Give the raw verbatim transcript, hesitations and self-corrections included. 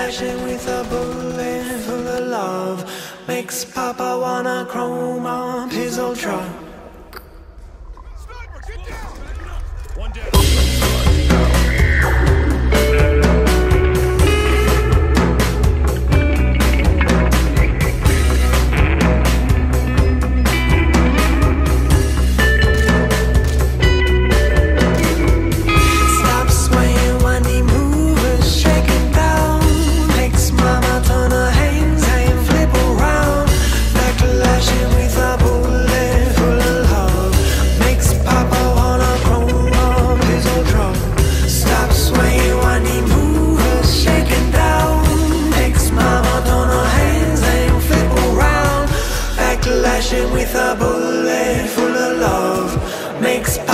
lashing with a bullet full of love. Makes Papa wanna chrome up his old truck. Sniper, get down! One down. With a bullet full of love, makes